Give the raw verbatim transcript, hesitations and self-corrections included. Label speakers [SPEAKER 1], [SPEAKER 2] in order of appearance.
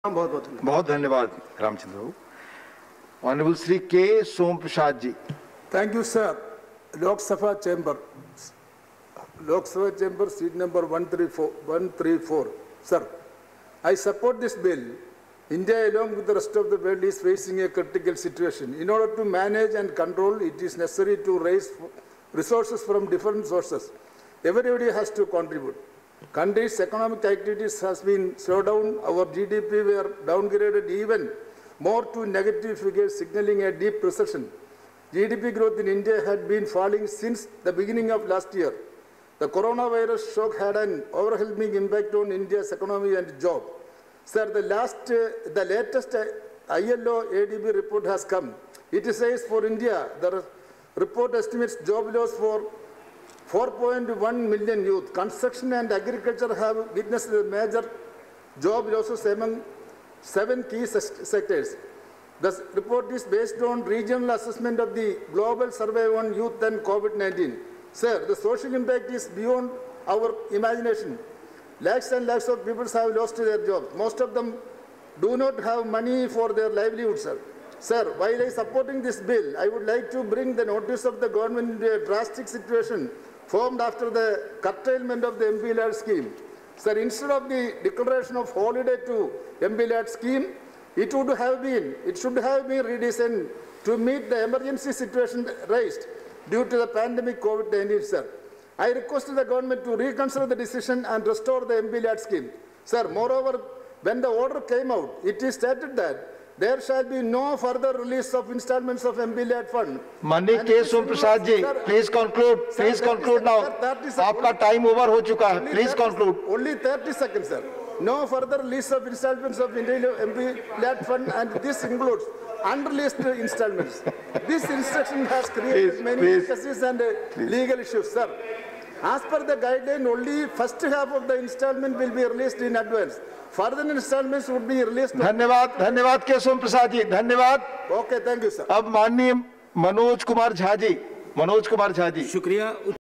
[SPEAKER 1] बहुत बहुत
[SPEAKER 2] बहुत धन्यवाद रामचंद्र बाबू। ऑनरेबल श्री के सोम Prasad ji.
[SPEAKER 3] Thank you, sir. Lok Sabha chamber, Lok Sabha chamber, seat number one three four. Sir, I support this bill. India, along with the rest of the world, is facing a critical situation. In order to manage and control, it is necessary to raise resources from different sources. Everybody has to contribute. Country's economic activities has been slowed down. Our G D P were downgraded even more to negative figures, signaling a deep recession. G D P growth in India had been falling since the beginning of last year. The coronavirus shock had an overwhelming impact on India's economy and job. Sir, the, last, uh, the latest uh, I L O A D B report has come. It says for India, the report estimates job loss for four point one million youth. Construction and agriculture have witnessed major job losses among seven key sectors. The report is based on regional assessment of the global survey on youth and COVID nineteen. Sir, the social impact is beyond our imagination. Lakhs and lakhs of people have lost their jobs. Most of them do not have money for their livelihood, sir. Sir, while I supporting this bill, I would like to bring the notice of the government into a drastic situation formed after the curtailment of the M P Lad scheme. Sir, instead of the declaration of holiday to M P Lad scheme, it would have been, it should have been redesigned to meet the emergency situation raised due to the pandemic COVID nineteen, sir. I request the government to reconsider the decision and restore the M P Lad scheme. Sir, moreover, when the order came out, it is stated that there shall be no further release of installments of M P Lad fund.
[SPEAKER 2] माननीय के सोम Prasad ji, please conclude, please conclude now. आपका time over हो चुका है, please conclude.
[SPEAKER 3] Only thirty seconds, sir. No further release of installments of Indian M P Lad fund, and this includes unreleased installments. This instruction has created
[SPEAKER 2] please,
[SPEAKER 3] many
[SPEAKER 2] please,
[SPEAKER 3] cases and uh, legal issues, sir. As per the guideline, only first half of the installment will be released in advance. Further installments would be released.
[SPEAKER 2] धन्यवाद, धन्यवाद के सोम प्रसाद जी, धन्यवाद.
[SPEAKER 3] Okay, thank you, sir.
[SPEAKER 2] अब माननीय मनोज कुमार झा जी, मनोज कुमार झा जी.
[SPEAKER 1] शुक्रिया.